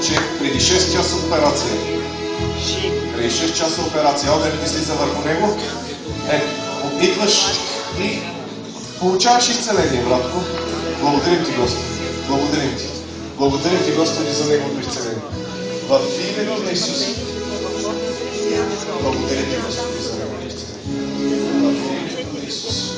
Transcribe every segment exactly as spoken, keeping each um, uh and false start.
че преди шест часа операция. Преди шест часа операция. Огънят ти слиза върху него. Е, идваш и получаваш изцеление, братко. Благодарим ти, Господи. Благодарим ти. Благодарим ти, Господи, за неговото изцеление. В името на Исус. Благодарим ти, Господи, за неговото изцеление. В името на Исус.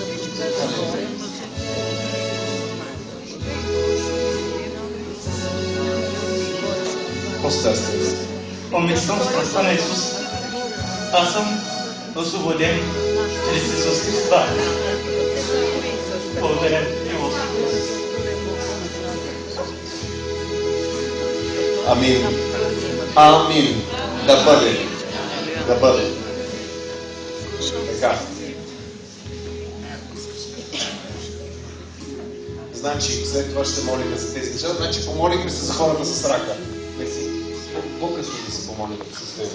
Постарствайте. Помислям с кръста на Исус. Аз съм освободен чрез Исус Христа. Благодаря ти, Господи. Амин. Амин. Да бъде. Да бъде. Така. Значи, след това ще молим за тези неща. Значи, помолихме се за хората с рака. По-късно да се помолим с тези.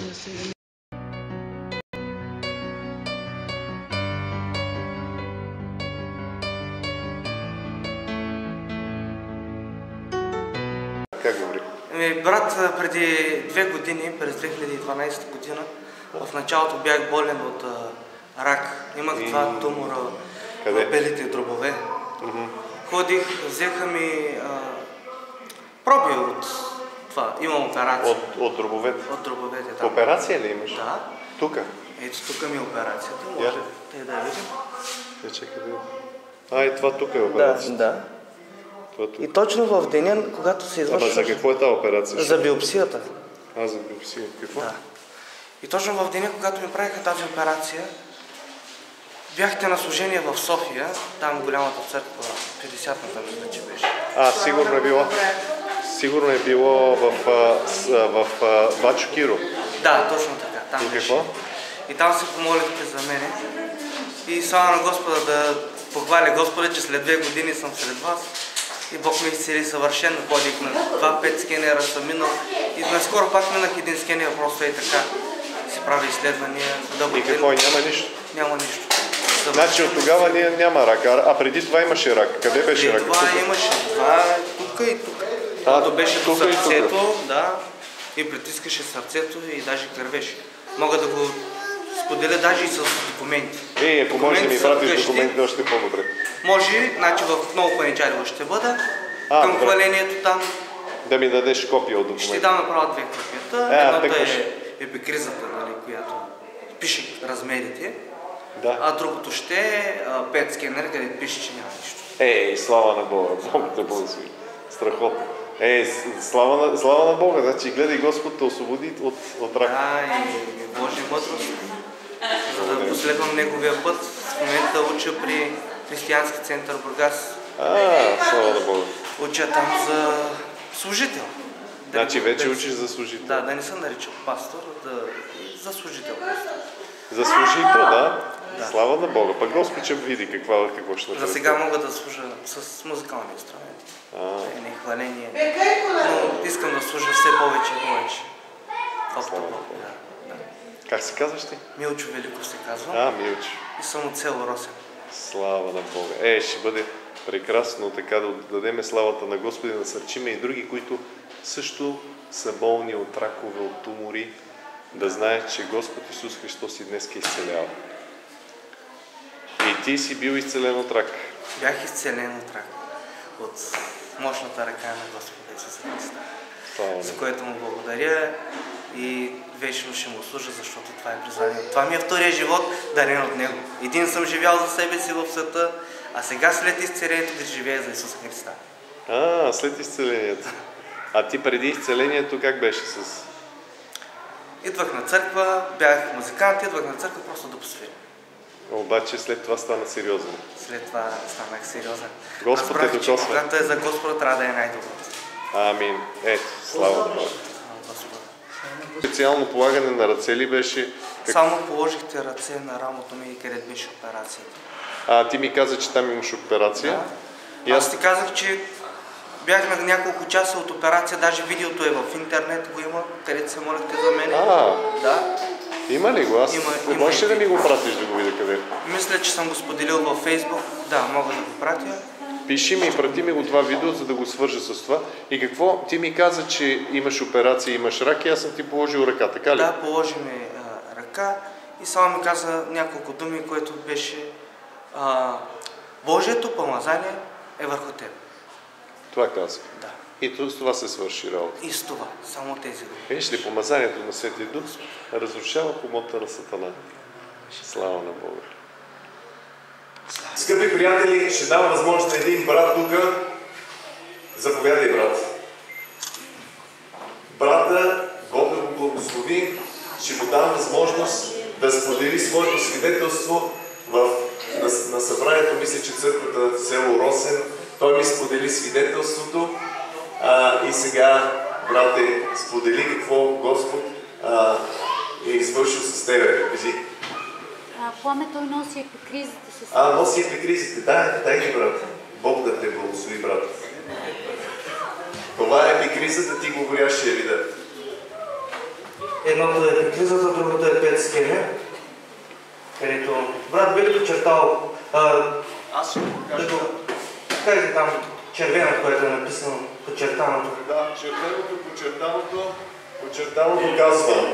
Как говори? Ми, брат, преди две години, през две хиляди и дванадесета година, в началото бях болен от а, рак. Имах два mm. тумора в белите дробове. Mm-hmm. Ходих, взеха ми а, проби от това. Имам операция. От, от дробовете? От дробовете, да. Операция ли имаш? Да. Тука? Ето тук ми е операцията. Може yeah. те да я видим. Я чакай да видим. А, и това тук е операцията? Да, да. И точно в деня, когато се извършва... Ама за какво е тази операция? За биопсията. А, за биопсия. Какво? Да. И точно в деня, когато ми правиха тази операция, бяхте на служение в София, там голямата църква, петдесетната мисля, че беше. А, сигурно е било. Сигурно е било в, в, в Бачо Киро. Да, точно така. Там и беше. какво? И там се помолихте за мене. И слава на Господа да похваля Господа, че след две години съм сред вас. И Бог ме изцели съвършено. Ходих на два пет скенера съм минал. И наскоро пак минах един скенер, просто и така. Си прави изследвания. Да и какво? Няма нищо? Няма нищо. Значи от тогава ние няма рак, а преди това имаше рак. Къде беше рак? Преди това имаше. Това е тук и тук. Това беше до сърцето, да. И притискаше сърцето и даже кървеше. Мога да го споделя даже и с документи. Е, ако може да ми пратиш документите, още по-добре. Може, значи в много паничари ще бъда. А, към добре. Хвалението там. Да ми дадеш копия от документа. Ще дам направо две копията. Е, едната е е епикризата, нали, която пише размерите. Да. А другото ще е пет скенер, където пише, че няма нищо. Ей, слава на Бога, Бог те благослови. Страхотно. Ей, слава на, слава на Бога, значи гледай Господ те освободи от, от рак. Да, и Божия мъдрост, за да последвам неговия път. В момента уча при Християнски център Бургас. А, слава на Бога. Уча там за служител. Значи да, вече да, учиш за служител. Да, да не се нарича пастор, да, за служител. За служител, да. Да. Слава на Бога. Пък Господ ще види какво, какво ще направи. За сега мога да служа с музикални инструменти. А. Не хваление. Но искам да служа все повече и повече. Слава на Бога. Да, да. Как се казваш ти? Милчо Великов се казва. А, Милчо. И съм от село Росен. Слава на Бога. Е, ще бъде прекрасно така да дадеме славата на Господи, да насърчиме и други, които също са болни от ракове, от тумори, да знаят, че Господ Исус Христос и днес ке изцелява. И ти си бил изцелен от рак. Бях изцелен от рак. От мощната ръка на Господа Исуса Христа. За което му благодаря и вечно ще му служа, защото това е призвание. Това ми е втория живот, дарен от Него. Един съм живял за себе си в света, а сега след изцелението да живея за Исуса Христа. А, след изцелението. А ти преди изцелението как беше с... Идвах на църква, бях музикант, идвах на църква просто да посвиря. Обаче след това стана сериозен. След това станах сериозен. Господ е докосва. Когато е за Господа, трябва да е най-доброто. Амин. Ето, слава Бога. Специално полагане на ръце ли беше? Как... Само положихте ръце на рамото ми, където беше операцията. А, ти ми каза, че там имаш операция? Да. И аз... аз ти казах, че бях на няколко часа от операция, даже видеото е в интернет, го има, където се молихте за мен. А, да. Има ли го? Аз... Има, има можеш ли да ми го пратиш да го видя къде? Мисля, че съм го споделил във Фейсбук. Да, мога да го пратя. Пиши ми и прати ми го това видео, за да го свържа с това. И какво? Ти ми каза, че имаш операция, имаш рак и аз съм ти положил ръка, така ли? Да, положи ми а, ръка и само ми каза няколко думи, което беше а, Божието помазание е върху теб. Това каза. Да. И с това се свърши работа. И с това, само тези думи. Виж ли, помазанието на Светия Дух разрушава помота на Сатана. Слава на Бога. Скъпи приятели, ще дам възможност на един брат тук. Заповядай, брат. Брата, Бог да го благослови, ще му дам възможност да сподели своето свидетелство в, на, на събранието, мисля, че църквата в село Росен. Той ми сподели свидетелството а, и сега, брате, сподели какво Господ а, е извършил с тебе. Кажи. Пламе, той носи епикризите с... А, носи епикризите. Да, дай ги, брат. Бог да те благослови, брат. Това е епикризата, ти го горящия вида. Едното е епикризата, другото е пет скене, където брат би ли очертал... Аз ще го покажа. Кажете там червеното, което е написано, подчертаното. Да, червеното, подчертаното, подчертаното казва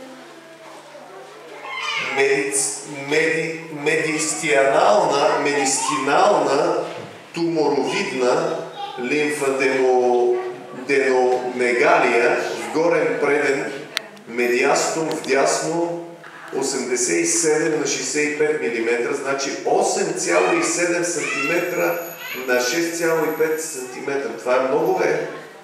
медиц, меди, медистианална, медистинална туморовидна лимфаденомегалия в горен преден медиастум вдясно осемдесет и седем на шейсет и пет милиметра, значи осем цяло и седем сантиметра на шест цяло и пет сантиметра. Това е много, е.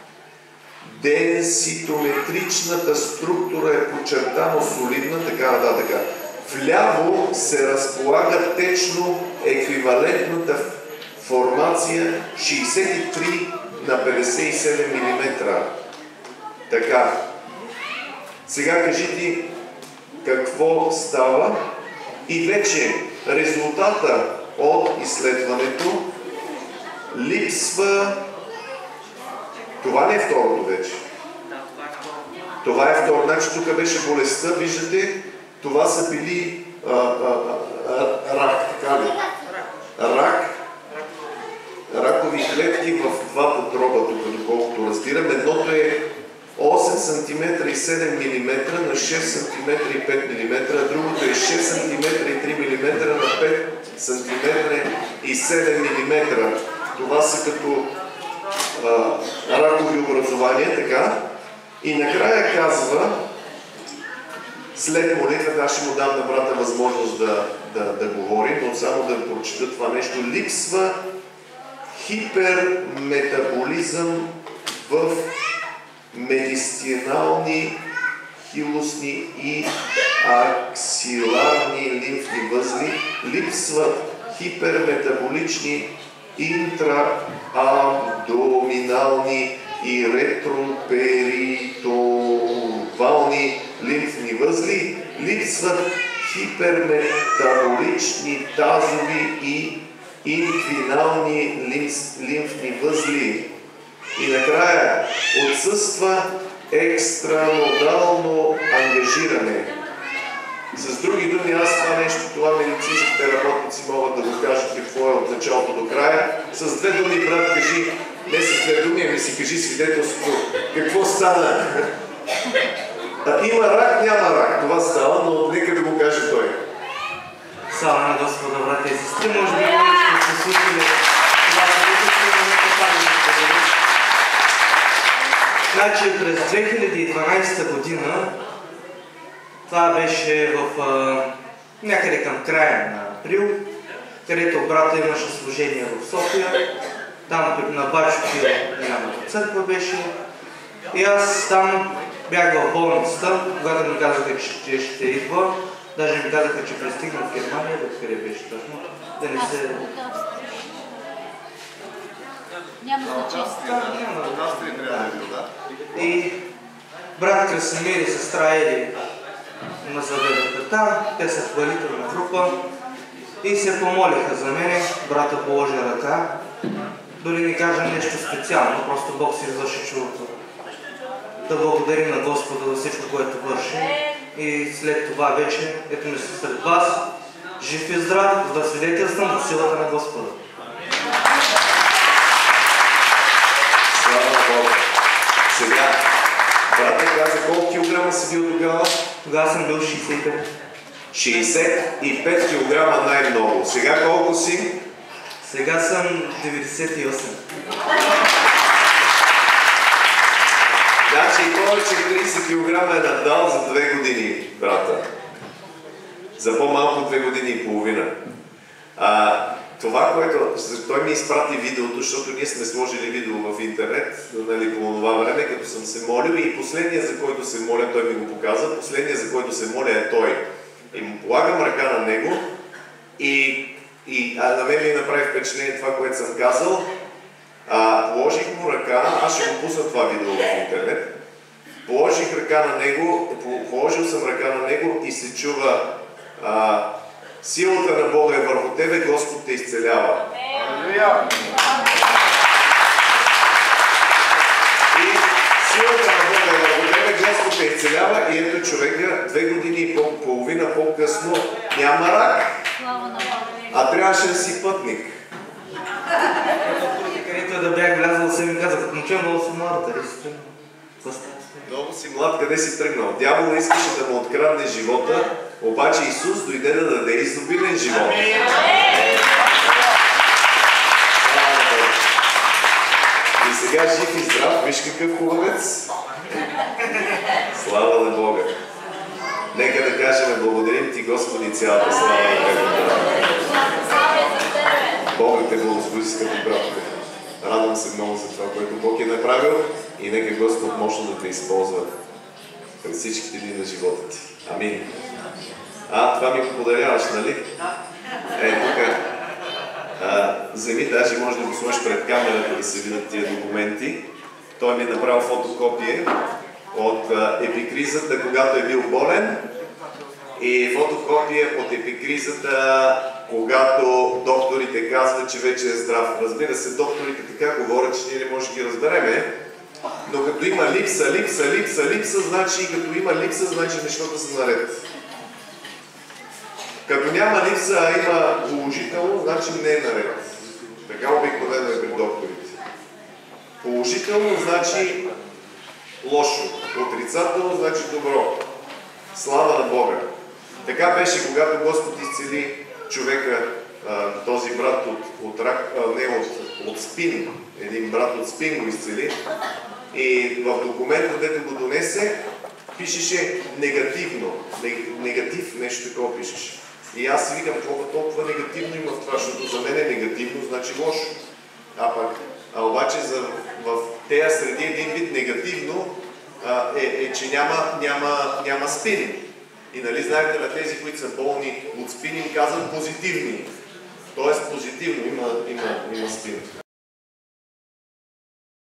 Денситометричната структура е подчертано солидна, така нататък. Вляво се разполага течно еквивалентната формация шейсет и три на петдесет и седем милиметра. Така. Сега кажи ти какво става и вече резултата от изследването липсва. Това не е второто вече. Да, това е второ. Това е второ. Значи тук беше болестта, виждате, това са били а, а, а, рак, така ли? Рак. Ракови клетки в двата дроба, тук, доколкото разбирам. Едното е осем сантиметра и седем милиметра на шест сантиметра и пет милиметра, а другото е шест сантиметра и три милиметра на пет сантиметра и седем милиметра. Това са като а, ракови образования, така. И накрая казва, след молитвата, аз ще му дам на брата възможност да, да, да говори, но само да прочета това нещо. Липсва хиперметаболизъм в медистинални, хилосни и аксиларни лимфни възли. Липсват хиперметаболични интраабдоминални и ретроперитовални лимфни възли, липсват хиперметаболични тазови и инквинални лимфни възли. И накрая отсъства екстранодално ангажиране. С други думи, аз това нещо, това медицинските работници могат да го кажат какво е от началото до края. С две думи, брат, кажи, не с две думи, ами си кажи свидетелството, какво стана. А, има рак, няма рак, това става, но нека да го каже той. Слава на Господа, брата и сестри, може би много сте се слушали това свидетелство, но не попадаме да споделим. Значи през две хиляди и дванадесета година, това беше в а, някъде към края на април, където брата имаше служение в София, там на Бачо Голямата църква беше. И аз там бях в болницата, когато ми казаха, че ще идва. Даже ми казаха, че пристигна в Германия, откъде беше точно, да не се... Няма значение. И брат Красимир и сестра Еди ме заведоха там, те са хвалителна група и се помолиха за мене, брата положи ръка, дори не кажа нещо специално, просто Бог си извърши чудото. Да благодарим на Господа за всичко, което върши и след това вече, ето ми се сред вас, жив и здрав, да свидетелствам за силата на Господа. каза колко килограма си бил тогава? Тогава съм бил шейсет и пет. шейсет и пет килограма най-много. Сега колко си? Сега съм деветдесет и осем. Значи повече трийсет килограма е надал за две години, брата. За по-малко две години и половина. А, това, което... Той ми изпрати видеото, защото ние сме сложили видео в интернет, нали, по това време, като съм се молил, и последния, за който се моля, той ми го показа, последния, за който се моля, е той. И му полагам ръка на него и, и а, на мен ми направи впечатление това, което съм казал. А, положих му ръка, аз ще го пусна това видео в интернет. Положих ръка на него, положил съм ръка на него и се чува: а, силата на Бога е върху тебе, Господ те изцелява. И силата на Бога е върху тебе, Господ те изцелява, и ето човека две години и пол, половина по-късно няма рак, а трябваше да си пътник. Където да бях влязъл, се ми казах: момче, много си млад, къде си тръгнал? Много си млад, къде си тръгнал? Дявол искаше да му открадне живота, обаче Исус дойде да даде изобилен живот. И сега жив и здрав, виж какъв хубавец. Слава на Бога! Нека да кажем: благодарим ти, Господи, цялата слава на Тебе. Бога те благослови, скъпи братове. Радвам се много за това, което Бог е направил, и нека Господ мощно да те използва през всичките дни на живота ти. Амин. А, това ми го подаряваш, нали? Е, тук. Вземи, даже може да го сложиш пред камерата да се видят тия документи. Той ми е направил фотокопие от а, епикризата, когато е бил болен, и фотокопия от епикризата, когато докторите казват, че вече е здрав. Разбира се, докторите така говорят, че ние не може да ги разбереме, но като има липса, липса, липса, липса, значи, като има липса, значи нещата са наред. Като няма липса, а има положително, значи не е наред. Така обикновено е при докторите. Положително значи лошо, отрицателно значи добро. Слава на Бога! Така беше, когато Господ изцели човека, този брат от, от рак, не от, от спин, един брат от спин го изцели, и в документа, дето го донесе, пишеше негативно, негатив, нещо такова пишеше. И аз си викам: какво толкова негативно има в това, защото за мен е негативно, значи лошо. А пък, а обаче за, в тези среди един вид негативно а, е, е, че няма, няма, няма спин. И нали знаете, на тези, които са болни от спин, им казват позитивни. Тоест позитивно има, има, има спин.